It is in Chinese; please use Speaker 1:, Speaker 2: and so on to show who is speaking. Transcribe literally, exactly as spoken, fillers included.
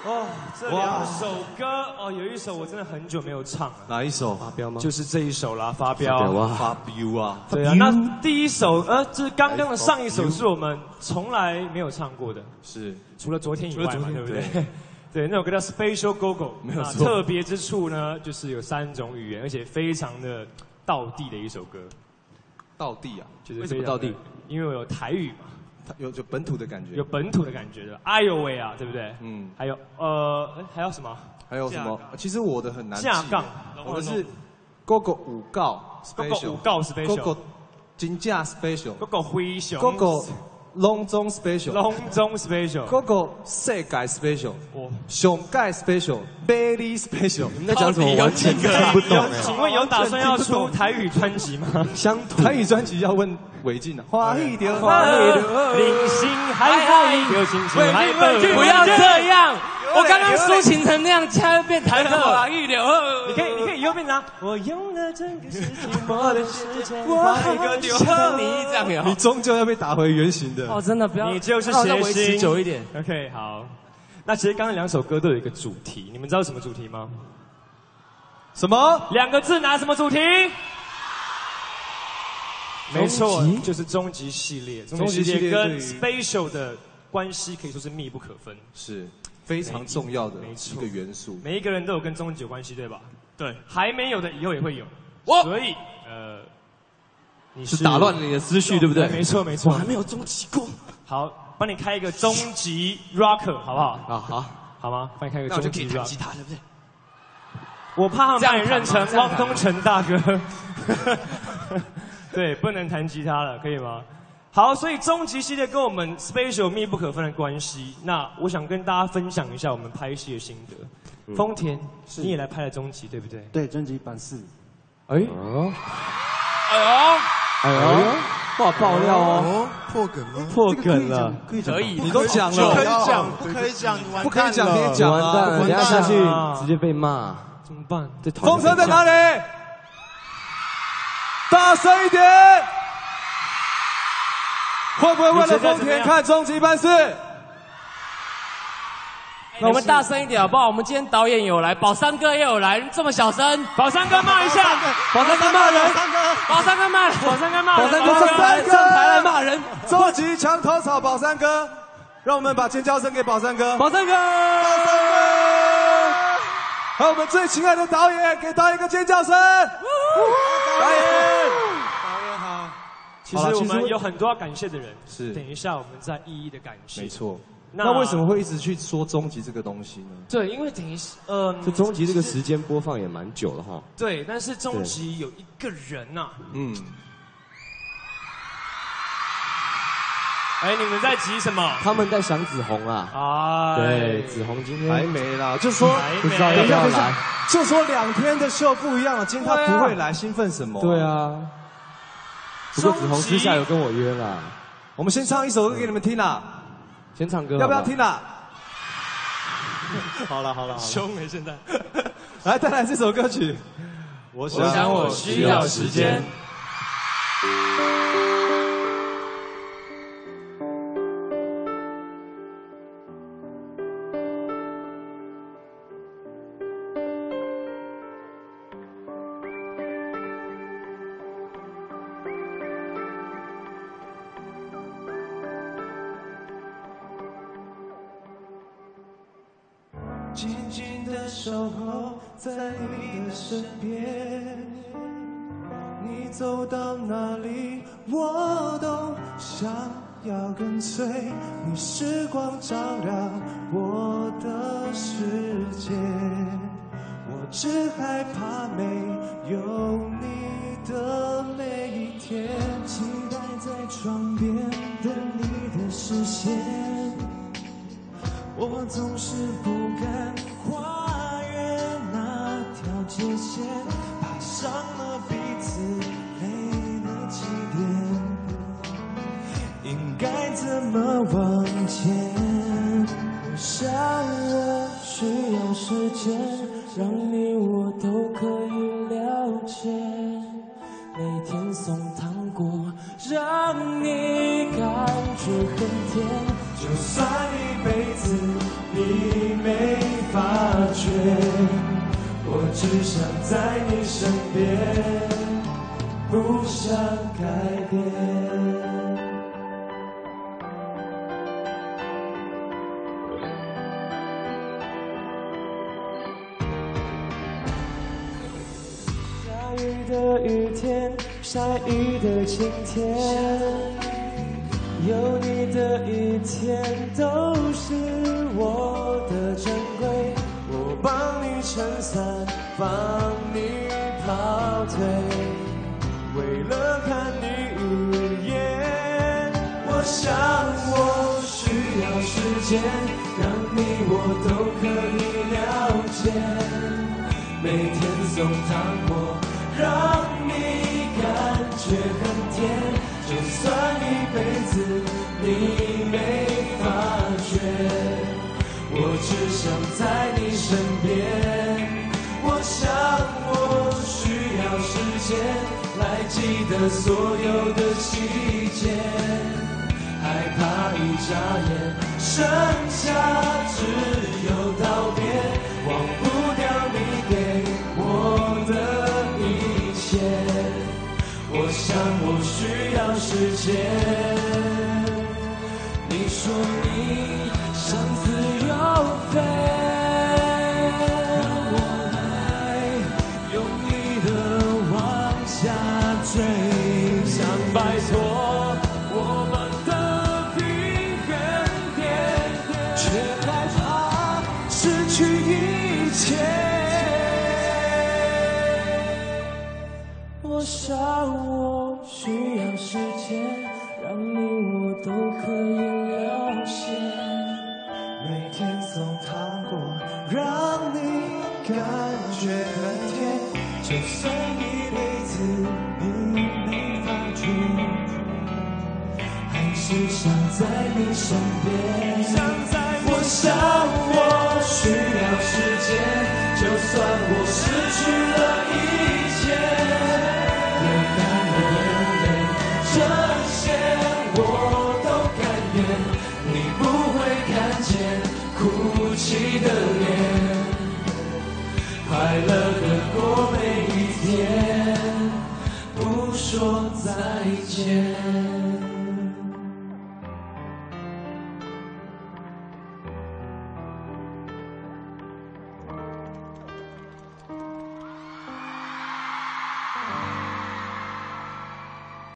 Speaker 1: 哦，这两首歌哦，有一首我真的很久没有唱了。
Speaker 2: 哪一首？
Speaker 3: 发飙吗？
Speaker 1: 就是这一首啦，发飙。
Speaker 2: 发飙啊！
Speaker 1: 对啊，那第一首呃，就是刚刚的上一首是我们从来没有唱过的，
Speaker 2: 是
Speaker 1: 除了昨天以外嘛，对不对？
Speaker 2: 对
Speaker 1: 对，那首歌叫 Special Go Go，
Speaker 2: 没有错。
Speaker 1: 特别之处呢，就是有三种语言，而且非常的道地的一首歌。
Speaker 2: 道地啊？
Speaker 1: 就是
Speaker 2: 为什么道地？
Speaker 1: 因为有台语嘛。
Speaker 2: 有有本土的感觉，
Speaker 1: 有本土的感觉的。哎呦喂啊，对不对？嗯。还有呃，还有什么？
Speaker 2: 还有什么？其实我的很难记。
Speaker 1: 架杠，
Speaker 2: 我的是 Gogo 五告
Speaker 1: ，Gogo 五告
Speaker 2: special，Gogo 金架 special，Gogo
Speaker 1: 灰熊
Speaker 2: ，Gogo 隆中 special，
Speaker 1: 隆中 special，Gogo
Speaker 2: 世界 special， 上界 special， 美丽 special。
Speaker 3: 你们在讲什么？完全看不懂哎。
Speaker 1: 请问有打算要出台语专辑吗？
Speaker 3: 乡土
Speaker 2: 台语专辑要问韦静啊。花一点，
Speaker 1: 花一点，零星海海，有心情海海。
Speaker 4: 不要这样！我刚刚抒情成那样，现在变台客花一点。
Speaker 1: 你可以，你可以以后变成我用了整个世纪末的时间，画一个丢
Speaker 4: 你这样有。
Speaker 2: 你终究要被打回原形的。
Speaker 4: 哦，真的不要。
Speaker 1: 你就是谐
Speaker 4: 维持久一点。
Speaker 1: OK， 好。那其实刚刚两首歌都有一个主题，你们知道什么主题吗？
Speaker 2: 什么？
Speaker 1: 两个字拿什么主题？没错，就是终极系列。终极系列跟 Special 的关系可以说是密不可分，
Speaker 2: 是非常重要的一个元素。
Speaker 1: 每一个人都有跟终极有关系，对吧？对。还没有的以后也会有。所以呃，
Speaker 3: 你是打乱了你的思绪，对不对？
Speaker 1: 没错没错。
Speaker 3: 我还没有终极过。
Speaker 1: 好，帮你开一个终极 Rocker 好不好？
Speaker 3: 好好，
Speaker 1: 好吗？帮你开一个终极 Rocker。
Speaker 4: 吉他对不对？
Speaker 1: 我怕他们把你认成汪东城大哥。对，不能弹吉他了，可以吗？好，所以终极系列跟我们 Special 密不可分的关系。那我想跟大家分享一下我们拍戏的心得。嗯、丰田，你也来拍了终极，对不对？
Speaker 5: 对，终极版四。
Speaker 3: 哎，
Speaker 4: 哎呦，
Speaker 3: 哎呦，哇，爆料哦，
Speaker 5: 破梗了，
Speaker 3: 破梗了，
Speaker 4: 可以，
Speaker 2: 你都讲了，
Speaker 5: 不可以讲，不可以讲，
Speaker 2: 不可以讲，可以讲啊！
Speaker 3: 完蛋，等下下去直接被骂，
Speaker 1: 怎么办？
Speaker 2: 风车在哪里？大声一点！会不会为了丰田看终极版四？
Speaker 4: 那我们大声一点好不好？我们今天导演有来，宝山哥也有来，这么小声，
Speaker 1: 宝山哥骂一下，
Speaker 4: 宝山哥骂人，宝山哥骂人，
Speaker 1: 宝山哥骂人，
Speaker 4: 宝山哥上台来骂人，
Speaker 2: 终极墙头草宝山哥，让我们把尖叫声给宝山哥，
Speaker 4: 宝山哥，宝
Speaker 2: 山哥，还有我们最亲爱的导演，给导演一个尖叫声，导演，导演好。
Speaker 1: 其实我们有很多要感谢的人，
Speaker 2: 是，
Speaker 1: 等一下我们再一一的感谢。
Speaker 2: 没错。那为什么会一直去说终极这个东西呢？
Speaker 1: 对，因为等于是，呃，
Speaker 3: 这终极这个时间播放也蛮久了哈。
Speaker 1: 对，但是终极有一个人呐、啊，嗯，哎，你们在急什么？
Speaker 3: 他们在想子红啊。
Speaker 1: 啊，
Speaker 3: 对，子红今天
Speaker 2: 还没啦，就说
Speaker 3: 不知道要不要来，
Speaker 2: 就说两天的秀不一样了，今天他不会来，兴奋什么？
Speaker 3: 对啊。不过子红私下有跟我约啦，
Speaker 2: 我们先唱一首歌给你们听啦。
Speaker 3: 先唱歌，
Speaker 2: 要不要听啦？好了好了，
Speaker 1: 凶哎！现在，
Speaker 2: 来再来这首歌曲。
Speaker 4: 我想我需要时间。
Speaker 6: 静静的守候在你的身边，你走到哪里我都想要跟随，你时光照亮我的世界，我只害怕没有你的每一天，期待在窗边等你的视线，我总是不敢跨越那条界限，爬上了彼此累的起点，应该怎么往前？我想我需要时间，让你我都可以了解，每天送糖果让你感觉很甜，就算一辈子你你没发觉，我只想在你身边，不想改变。下雨的雨天，下雨的晴天，有你的一天都是我的珍贵。我帮你撑伞，帮你跑腿，为了看你一眼。我想我需要时间，让你我都可以了解。每天送糖果，让你感觉很甜，就算一辈子你没发觉，我只想在你身边。我想我需要时间来记得所有的细节，害怕一眨眼剩下只有道别，忘不掉你给我的一切。我想我需要时间。你说你想自由飞，让我来用力的往下坠，想摆脱我们的平衡点，却害怕失去一切。我想我需要时间，让你我都可以了解。每天送糖果，让你感觉很甜，就算一辈子你没发觉，还是想在你身边。我想我需要时间，就算我失去了一切，流干了眼泪，这些我都甘愿。你不会看见哭泣的脸，快乐的过每一天，不说再见。